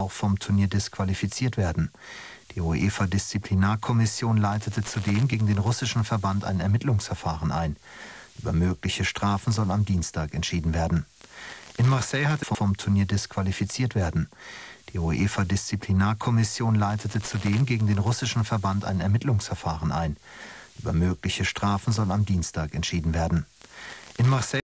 auch vom Turnier disqualifiziert werden. Die UEFA-Disziplinarkommission leitete zudem gegen den russischen Verband ein Ermittlungsverfahren ein. Über mögliche Strafen soll am Dienstag entschieden werden. In Marseille hat vom Turnier disqualifiziert werden. Die UEFA-Disziplinarkommission leitete zudem gegen den russischen Verband ein Ermittlungsverfahren ein. Über mögliche Strafen soll am Dienstag entschieden werden. In Marseille